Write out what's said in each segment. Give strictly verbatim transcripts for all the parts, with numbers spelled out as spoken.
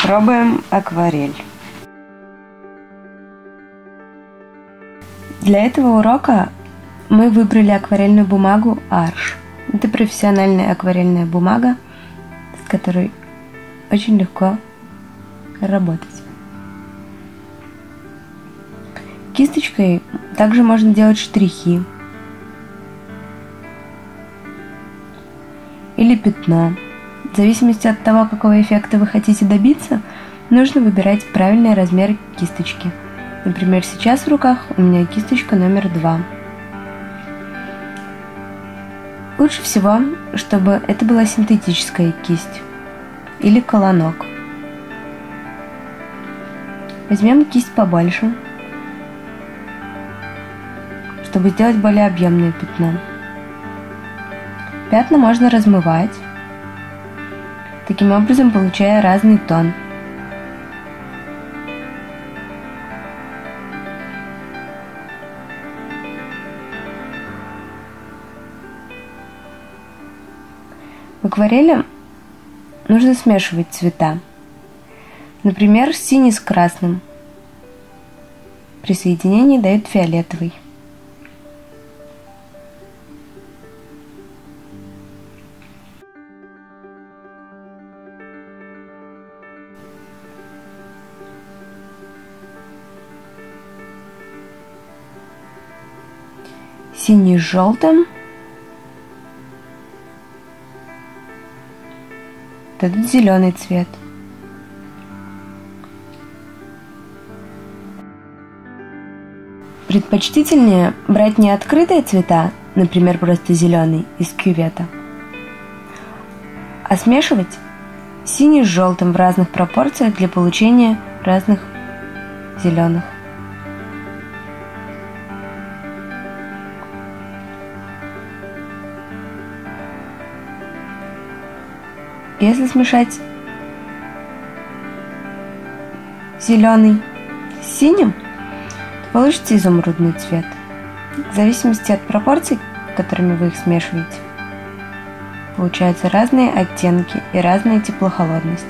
Пробуем акварель. Для этого урока мы выбрали акварельную бумагу Arch. Это профессиональная акварельная бумага, с которой очень легко работать. Кисточкой также можно делать штрихи или пятно. В зависимости от того, какого эффекта вы хотите добиться, нужно выбирать правильный размер кисточки. Например, сейчас в руках у меня кисточка номер два. Лучше всего, чтобы это была синтетическая кисть или колонок. Возьмем кисть побольше, чтобы сделать более объемное пятно. Пятна можно размывать, таким образом получая разный тон. В акварели нужно смешивать цвета. Например, синий с красным. При соединении дает фиолетовый. Синий с желтым дадут зеленый цвет. Предпочтительнее брать не открытые цвета, например, просто зеленый из кювета, а смешивать синий с желтым в разных пропорциях для получения разных зеленых. Если смешать зеленый с синим, то получится изумрудный цвет. В зависимости от пропорций, которыми вы их смешиваете, получаются разные оттенки и разная теплохолодность.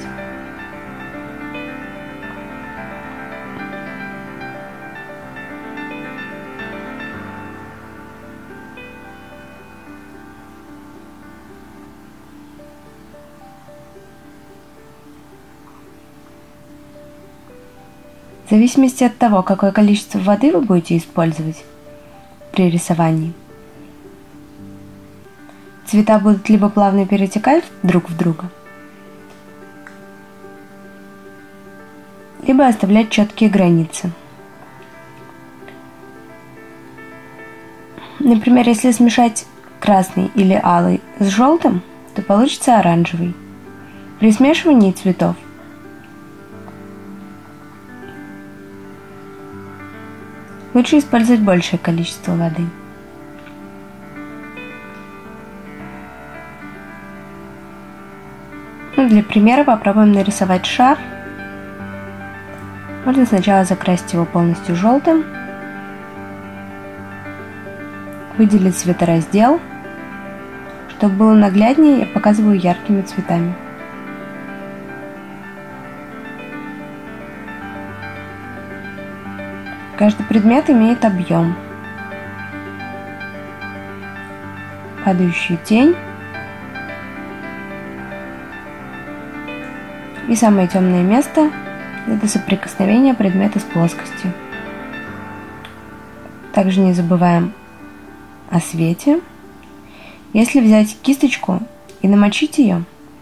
В зависимости от того, какое количество воды вы будете использовать при рисовании, цвета будут либо плавно перетекать друг в друга, либо оставлять четкие границы. Например, если смешать красный или алый с желтым, то получится оранжевый. При смешивании цветов лучше использовать большее количество воды. Ну, для примера попробуем нарисовать шар. Можно сначала закрасить его полностью желтым, выделить цветораздел. Чтобы было нагляднее, я показываю яркими цветами. Каждый предмет имеет объем. Падающую тень. И самое темное место – это соприкосновение предмета с плоскостью. Также не забываем о свете. Если взять кисточку и намочить ее,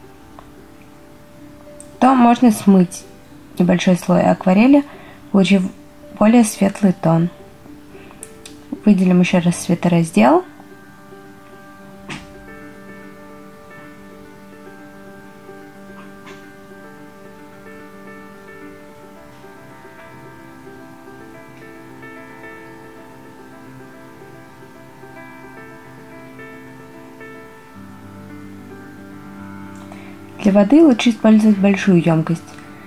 то можно смыть небольшой слой акварели, получив более светлый тон. Выделим еще раз цветораздел. Для воды лучше использовать большую емкость.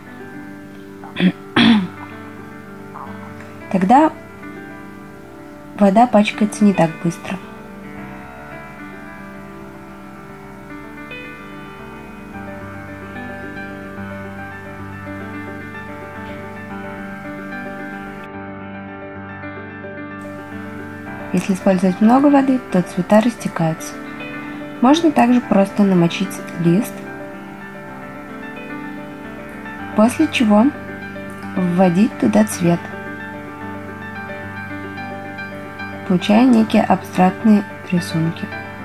Тогда вода пачкается не так быстро. Если использовать много воды, то цвета растекаются. Можно также просто намочить лист, после чего вводить туда цвет, получая некие абстрактные рисунки.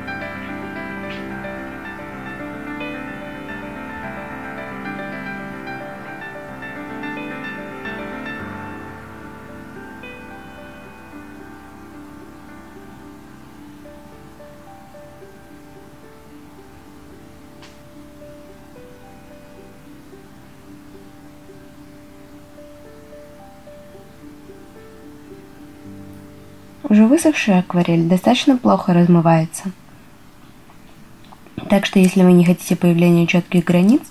Уже высохшая акварель достаточно плохо размывается. Так что если вы не хотите появления четких границ,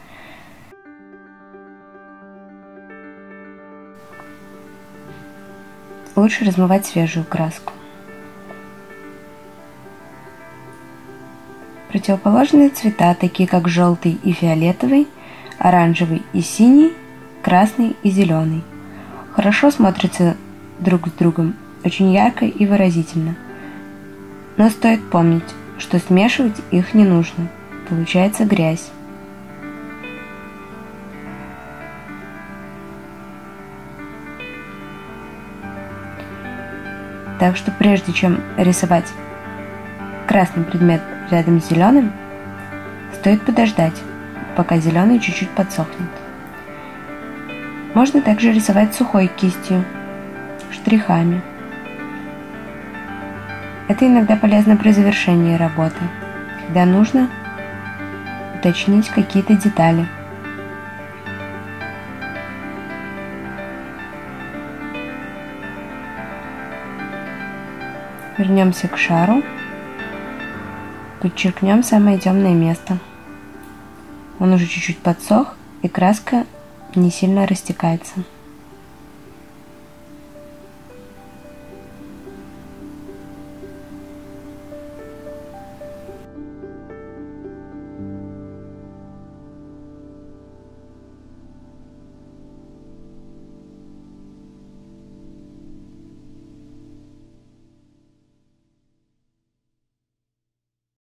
лучше размывать свежую краску. Противоположные цвета, такие как желтый и фиолетовый, оранжевый и синий, красный и зеленый, хорошо смотрятся друг с другом, очень ярко и выразительно. Но стоит помнить, что смешивать их не нужно, получается грязь. Так что прежде чем рисовать красный предмет рядом с зеленым, стоит подождать, пока зеленый чуть-чуть подсохнет. Можно также рисовать сухой кистью, штрихами. Это иногда полезно при завершении работы, когда нужно уточнить какие-то детали. Вернемся к шару, подчеркнем самое темное место. Он уже чуть-чуть подсох, и краска не сильно растекается.